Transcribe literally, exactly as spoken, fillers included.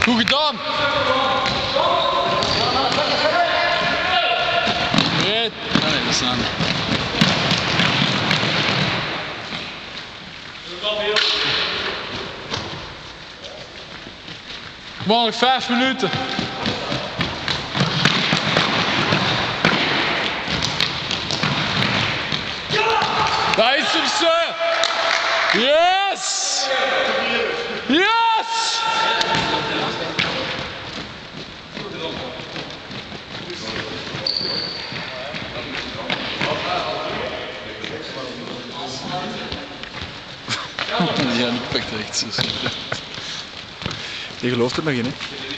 Goed gedaan! Nee, nee, dat is aan. Kom maar, nog vijf minuten. Daar is hem, sir! Yes! Yes! Ja, niet pakt rechts. Je gelooft er nog in, hè?